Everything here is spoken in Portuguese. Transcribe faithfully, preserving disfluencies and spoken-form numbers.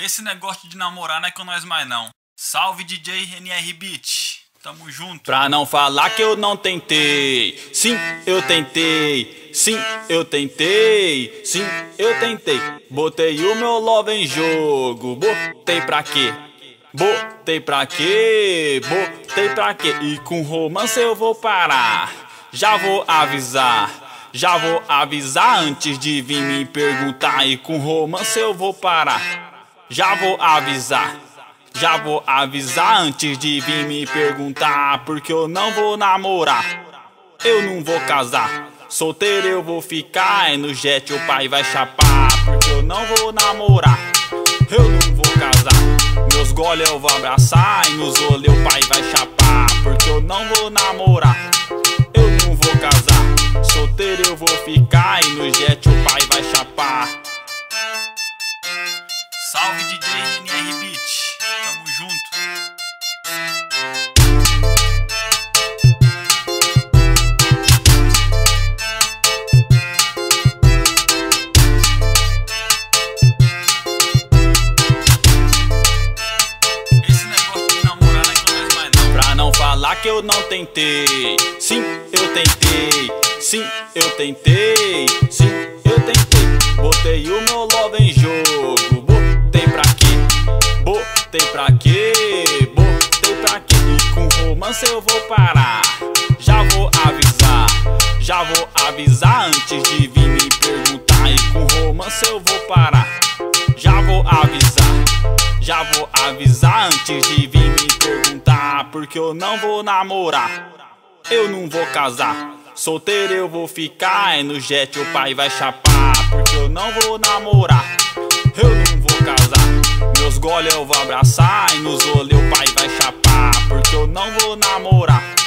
Esse negócio de namorar não é com nós mais não. Salve D J N R Beat, tamo junto. Pra não falar que eu não tentei, sim, eu tentei, sim, eu tentei, sim, eu tentei. Botei o meu love em jogo, botei pra quê? Botei pra quê? Botei pra quê? E com romance eu vou parar, já vou avisar. Já vou avisar antes de vir me perguntar. E com romance eu vou parar, já vou avisar. Já vou avisar antes de vir me perguntar. Porque eu não vou namorar, eu não vou casar. Solteiro eu vou ficar e no jet o pai vai chapar. Porque eu não vou namorar, eu não vou casar. Meus gole eu vou abraçar e nos olhos o pai vai chapar. Porque eu não vou namorar, eu não vou casar. Solteiro eu vou ficar e no jet o pai vai chapar. Salve D J N R Beat, tamo junto. Esse negócio de namorar não é com nós mais não. Pra não falar que eu não tentei, sim, eu tentei, sim, eu tentei, sim, eu tentei. Botei o meu love em jogo, botei pra quê? Botei pra quê? Botei pra quê? E com romance eu vou parar, já vou avisar. Já vou avisar antes de vir me perguntar. E com romance eu vou parar, já vou avisar. Já vou avisar antes de vir me perguntar. Porque eu não vou namorar, eu não vou casar. Solteiro eu vou ficar e no jet o pai vai chapar. Porque eu não vou namorar, eu não vou casar. Meus gole eu vou abraçar e nos olhos o pai vai chapar. Porque eu não vou namorar,